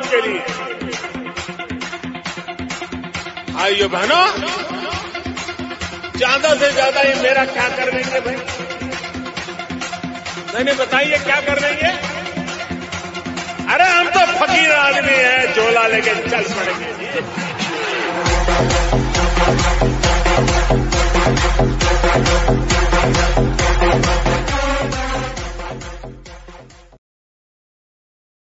समाज के लिए। भाइयों बहनों, ज्यादा से ज्यादा ये मेरा क्या कर देंगे भाई? मैंने बताइए क्या कर देंगे? अरे हम तो फकीर आदमी है, झोला लेके चल पड़ेंगे।